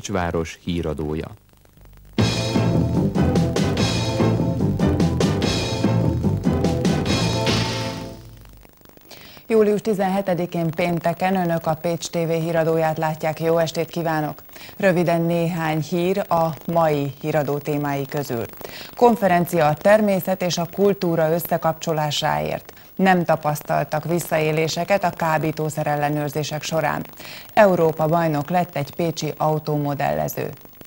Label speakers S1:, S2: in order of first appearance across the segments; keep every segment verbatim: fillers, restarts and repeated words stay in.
S1: Pécs város híradója.
S2: július tizenhetedikén pénteken Önök a Pécs té vé híradóját látják. Jó estét kívánok! Röviden néhány hír a mai híradó témái közül. Konferencia a természet és a kultúra összekapcsolásáért. Nem tapasztaltak visszaéléseket a kábítószer ellenőrzések során. Európa bajnok lett egy pécsi autómodellező.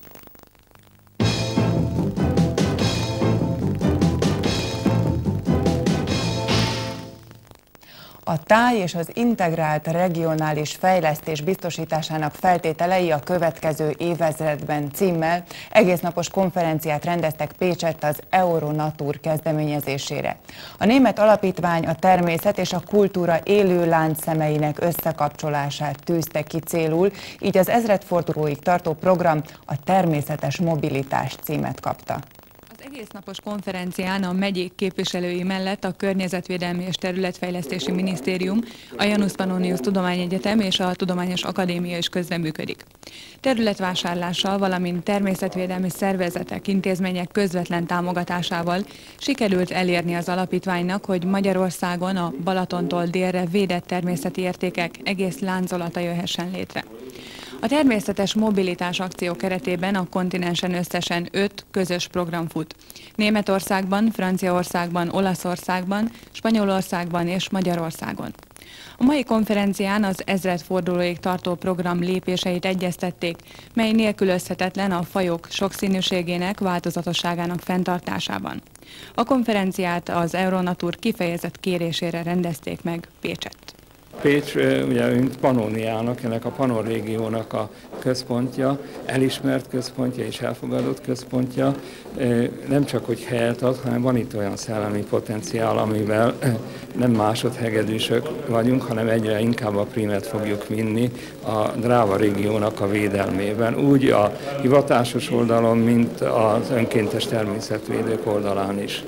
S2: A táj és az integrált regionális fejlesztés biztosításának feltételei a következő évezredben címmel egésznapos konferenciát rendeztek Pécsett az Euronatur kezdeményezésére. A német alapítvány a természet és a kultúra élő láncszemeinek összekapcsolását tűzte ki célul, így az ezredfordulóig tartó program a természetes mobilitás címet kapta.
S3: Az egésznapos konferencián a megyék képviselői mellett a Környezetvédelmi és Területfejlesztési Minisztérium, a Janus Pannonius Tudományegyetem és a Tudományos Akadémia is közreműködik. Területvásárlással, valamint természetvédelmi szervezetek, intézmények közvetlen támogatásával sikerült elérni az alapítványnak, hogy Magyarországon a Balatontól délre védett természeti értékek egész láncolata jöhessen létre. A természetes mobilitás akció keretében a kontinensen összesen öt közös program fut. Németországban, Franciaországban, Olaszországban, Spanyolországban és Magyarországon. A mai konferencián az ezredfordulóig tartó program lépéseit egyeztették, mely nélkülözhetetlen a fajok sokszínűségének, változatosságának fenntartásában. A konferenciát az Euronatur kifejezett kérésére rendezték meg Pécsett.
S4: Pécs, ugye, mint Pannoniának, ennek a Pannon régiónak a központja, elismert központja és elfogadott központja, nem csak hogy helyet ad, hanem van itt olyan szellemi potenciál, amivel nem másodhegedűsök vagyunk, hanem egyre inkább a prímet fogjuk vinni a Dráva régiónak a védelmében, úgy a hivatásos oldalon, mint az önkéntes természetvédők oldalán is.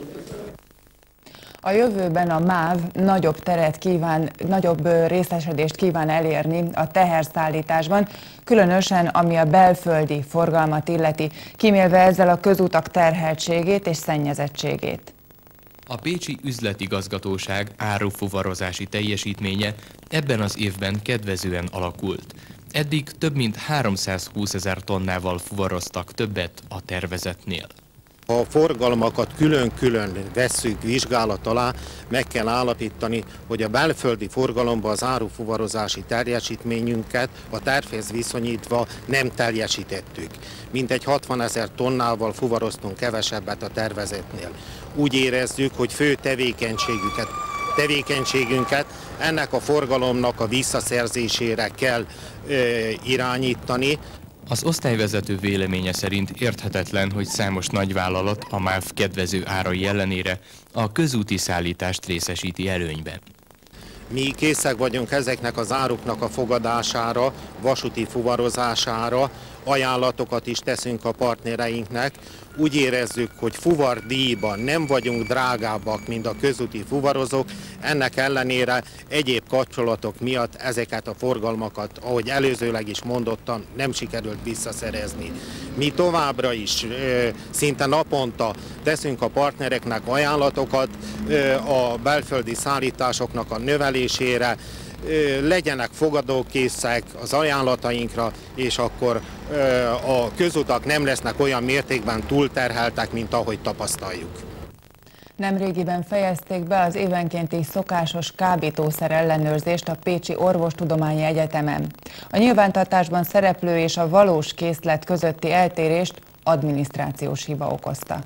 S2: A jövőben a MÁV nagyobb teret kíván, nagyobb részesedést kíván elérni a teherszállításban, különösen ami a belföldi forgalmat illeti, kímélve ezzel a közútak terheltségét és szennyezettségét.
S1: A pécsi üzletigazgatóság árufuvarozási teljesítménye ebben az évben kedvezően alakult. Eddig több mint háromszázhúszezer tonnával fuvaroztak többet a tervezetnél.
S5: Ha a forgalmakat külön-külön vesszük vizsgálat alá, meg kell állapítani, hogy a belföldi forgalomban az árufuvarozási teljesítményünket a tervhez viszonyítva nem teljesítettük. Mintegy hatvanezer tonnával fuvaroztunk kevesebbet a tervezetnél. Úgy érezzük, hogy fő tevékenységüket, tevékenységünket ennek a forgalomnak a visszaszerzésére kell ö, irányítani.
S1: Az osztályvezető véleménye szerint érthetetlen, hogy számos nagyvállalat a MÁV kedvező árai ellenére a közúti szállítást részesíti előnyben.
S5: Mi készek vagyunk ezeknek az áruknak a fogadására, vasúti fuvarozására, ajánlatokat is teszünk a partnereinknek. Úgy érezzük, hogy fuvardíjban nem vagyunk drágábbak, mint a közúti fuvarozók, ennek ellenére egyéb kapcsolatok miatt ezeket a forgalmakat, ahogy előzőleg is mondottam, nem sikerült visszaszerezni. Mi továbbra is ö, szinte naponta teszünk a partnereknek ajánlatokat ö, a belföldi szállításoknak a növelésére, legyenek fogadókészek az ajánlatainkra, és akkor a közutak nem lesznek olyan mértékben túlterheltek, mint ahogy tapasztaljuk.
S2: Nemrégiben fejezték be az évenkénti szokásos kábítószer ellenőrzést a Pécsi Orvostudományi Egyetemen. A nyilvántartásban szereplő és a valós készlet közötti eltérést adminisztrációs hiba okozta.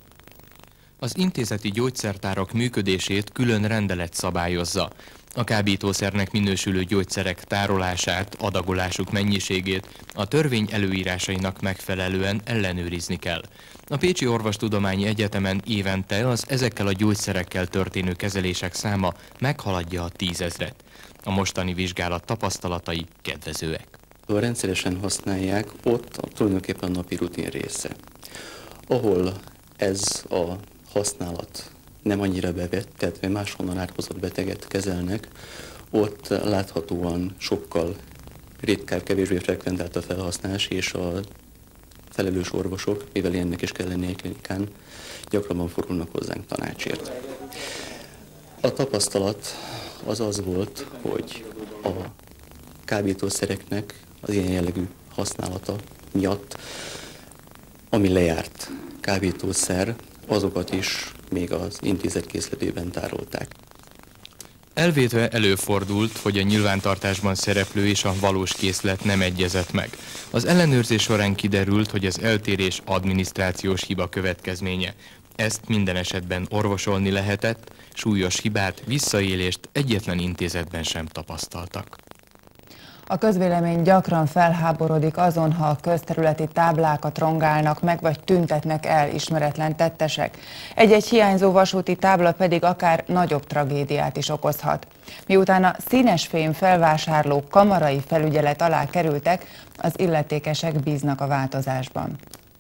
S1: Az intézeti gyógyszertárak működését külön rendelet szabályozza. A kábítószernek minősülő gyógyszerek tárolását, adagolásuk mennyiségét a törvény előírásainak megfelelően ellenőrizni kell. A Pécsi Orvostudományi Egyetemen évente az ezekkel a gyógyszerekkel történő kezelések száma meghaladja a tízezret. A mostani vizsgálat tapasztalatai kedvezőek.
S6: Rendszeresen használják, ott a, tulajdonképpen a napi rutin része. Ahol ez a használat nem annyira bevett, tehát máshonnan áthozott beteget kezelnek, ott láthatóan sokkal ritkább, kevésbé frekventált a felhasználás, és a felelős orvosok, mivel ilyennek is kell lenni egy klinikán, gyakrabban fordulnak hozzánk tanácsért. A tapasztalat az az volt, hogy a kábítószereknek az ilyen jellegű használata miatt, ami lejárt kábítószer, azokat is még az intézet készletében tárolták.
S1: Elvétve előfordult, hogy a nyilvántartásban szereplő és a valós készlet nem egyezett meg. Az ellenőrzés során kiderült, hogy az eltérés adminisztrációs hiba következménye. Ezt minden esetben orvosolni lehetett, súlyos hibát, visszaélést egyetlen intézetben sem tapasztaltak.
S2: A közvélemény gyakran felháborodik azon, ha a közterületi táblákat rongálnak meg, vagy tüntetnek el ismeretlen tettesek. Egy-egy hiányzó vasúti tábla pedig akár nagyobb tragédiát is okozhat. Miután a színesfém felvásárlók kamarai felügyelet alá kerültek, az illetékesek bíznak a változásban.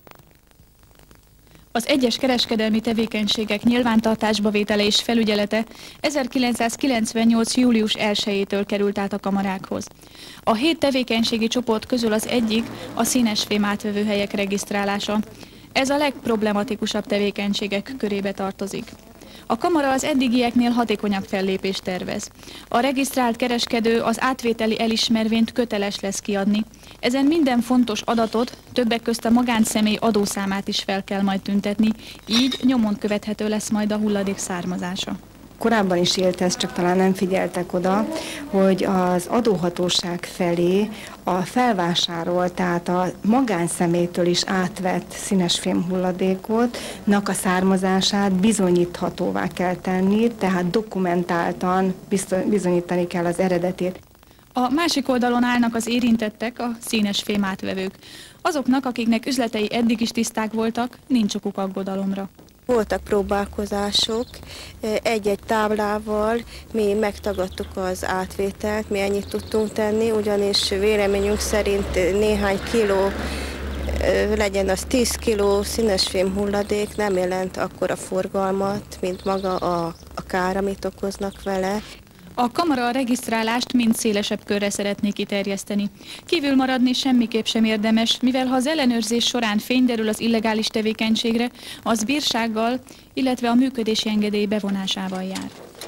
S7: Az egyes kereskedelmi tevékenységek nyilvántartásba vétele és felügyelete ezerkilencszázkilencvennyolc. július elsejétől került át a kamarákhoz. A hét tevékenységi csoport közül az egyik a színesfém átvevő helyek regisztrálása. Ez a legproblematikusabb tevékenységek körébe tartozik. A kamara az eddigieknél hatékonyabb fellépést tervez. A regisztrált kereskedő az átvételi elismervényt köteles lesz kiadni. Ezen minden fontos adatot, többek közt a magánszemély adószámát is fel kell majd tüntetni, így nyomon követhető lesz majd a hulladék származása.
S8: Korábban is élt ez, csak talán nem figyeltek oda, hogy az adóhatóság felé a felvásárolt, tehát a magánszemélytől is átvett színesfém hulladékotnak a származását bizonyíthatóvá kell tenni, tehát dokumentáltan bizonyítani kell az eredetét.
S7: A másik oldalon állnak az érintettek, a színesfém átvevők. Azoknak, akiknek üzletei eddig is tiszták voltak, nincs okuk aggodalomra.
S9: Voltak próbálkozások, egy-egy táblával mi megtagadtuk az átvételt, mi ennyit tudtunk tenni, ugyanis véleményünk szerint néhány kiló, legyen az tíz kiló színesfém hulladék nem jelent akkora forgalmat, mint maga a, a kár, amit okoznak vele.
S7: A kamara a regisztrálást mind szélesebb körre szeretné kiterjeszteni. Kívül maradni semmiképp sem érdemes, mivel ha az ellenőrzés során fény derül az illegális tevékenységre, az bírsággal, illetve a működési engedély bevonásával jár.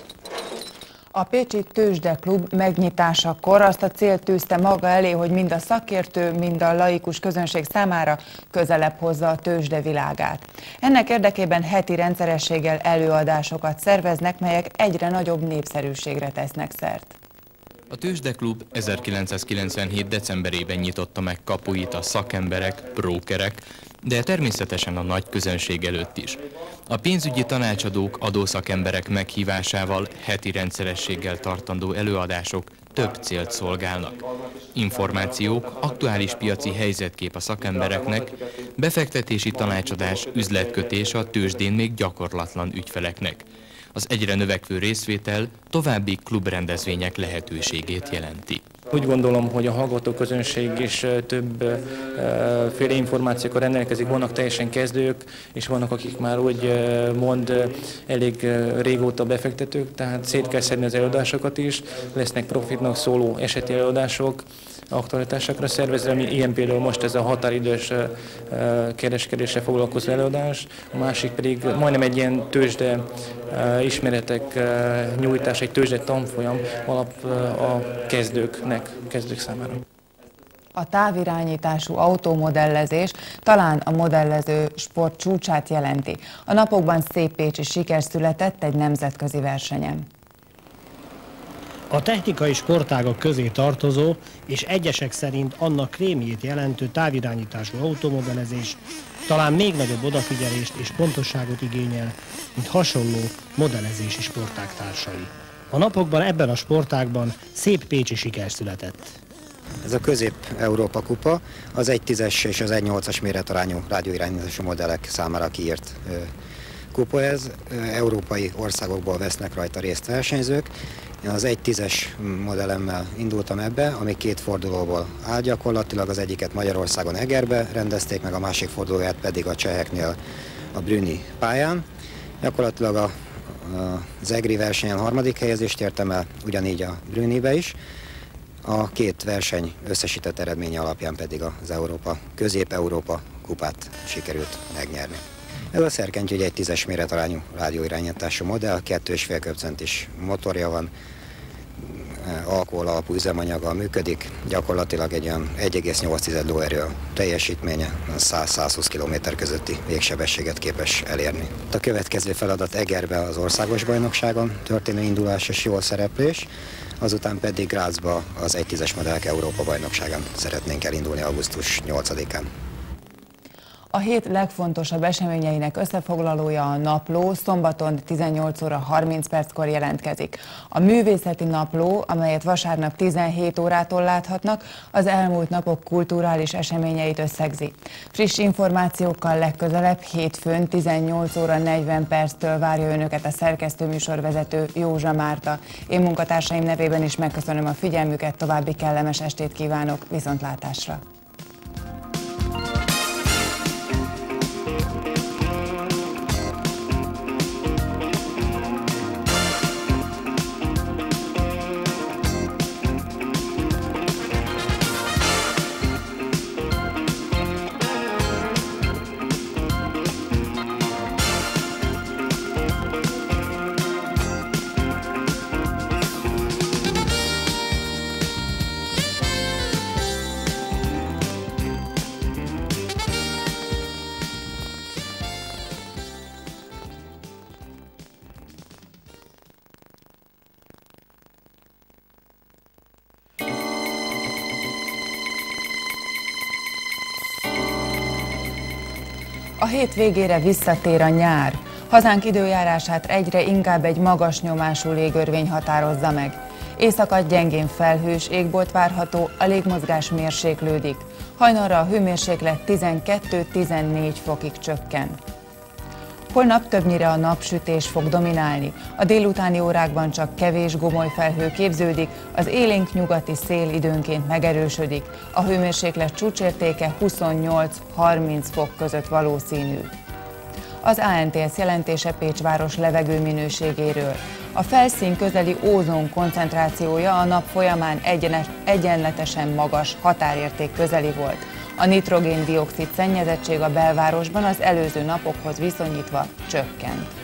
S2: A Pécsi Tőzsdeklub megnyitásakor azt a célt tűzte maga elé, hogy mind a szakértő, mind a laikus közönség számára közelebb hozza a tőzsde világát. Ennek érdekében heti rendszerességgel előadásokat szerveznek, melyek egyre nagyobb népszerűségre tesznek szert.
S1: A Tőzsdeklub ezerkilencszázkilencvenhét. decemberében nyitotta meg kapuit a szakemberek, brókerek, de természetesen a nagy közönség előtt is. A pénzügyi tanácsadók, adószakemberek meghívásával heti rendszerességgel tartandó előadások több célt szolgálnak. Információk, aktuális piaci helyzetkép a szakembereknek, befektetési tanácsadás, üzletkötés a tőzsdén még gyakorlatlan ügyfeleknek. Az egyre növekvő részvétel további klubrendezvények lehetőségét jelenti.
S10: Úgy gondolom, hogy a hallgatóközönség is többféle információkkal rendelkezik. Vannak teljesen kezdők, és vannak, akik már úgy mond elég régóta befektetők, tehát szét kell szedni az előadásokat is. Lesznek profitnak szóló eseti előadások, aktualitásokra szervezve, ami ilyen például most ez a határidős kereskedésre foglalkozó előadás, a másik pedig majdnem egy ilyen tőzsde ismeretek nyújtás, egy tőzsde tanfolyam alap a kezdőknek, kezdők számára.
S2: A távirányítású automodellezés talán a modellező sport csúcsát jelenti. A napokban szép pécsi siker született egy nemzetközi versenyen.
S11: A technikai sportágak közé tartozó és egyesek szerint annak krémjét jelentő távirányítású automodellezés talán még nagyobb odafigyelést és pontosságot igényel, mint hasonló modellezési sportág társai. A napokban ebben a sportágban szép pécsi siker született.
S12: Ez a Közép-Európa kupa az egy tízes és az egy nyolcas méretarányú rádióirányítású modellek számára kiírt kupa ez. Európai országokból vesznek rajta részt versenyzők. Én az egy tízes modellemmel indultam ebbe, ami két fordulóból áll gyakorlatilag. Az egyiket Magyarországon Egerbe rendezték, meg a másik fordulóját pedig a cseheknél a Brünni pályán. Gyakorlatilag a, a, az egri versenyen harmadik helyezést értem el, ugyanígy a Brünnibe is. A két verseny összesített eredménye alapján pedig az Európa, Közép-Európa kupát sikerült megnyerni. Ez a szerkentyű egy tízes méretarányú rádióirányítású modell, kettő és fél köbcentis motorja van, alkohol alapú üzemanyaggal működik, gyakorlatilag egy olyan egy egész nyolc lóerő teljesítménye, száz-százhúsz kilométer közötti végsebességet képes elérni. A következő feladat Egerbe az országos bajnokságon történő indulásos jól szereplés, azután pedig Grazba az egy tízes modellek Európa bajnokságán szeretnénk elindulni augusztus nyolcadikán.
S2: A hét legfontosabb eseményeinek összefoglalója a Napló szombaton tizennyolc óra harminc perckor jelentkezik. A művészeti napló, amelyet vasárnap tizenhét órától láthatnak, az elmúlt napok kulturális eseményeit összegzi. Friss információkkal legközelebb hétfőn tizennyolc óra negyven perctől várja önöket a szerkesztőműsorvezető Józsa Márta. Én munkatársaim nevében is megköszönöm a figyelmüket, további kellemes estét kívánok, viszontlátásra! A hét végére visszatér a nyár. Hazánk időjárását egyre inkább egy magas nyomású légörvény határozza meg. Éjszaka gyengén felhős égbolt várható, a légmozgás mérséklődik. Hajnalra a hőmérséklet tizenkét-tizennégy fokig csökken. Holnap többnyire a napsütés fog dominálni. A délutáni órákban csak kevés gomoly felhő képződik, az élénk nyugati szél időnként megerősödik. A hőmérséklet csúcsértéke huszonnyolc-harminc fok között valószínű. Az á en té es jelentése Pécs város levegőminőségéről. A felszín közeli ózon koncentrációja a nap folyamán egyenletesen magas, határérték közeli volt. A nitrogén-dioxid szennyezettség a belvárosban az előző napokhoz viszonyítva csökkent.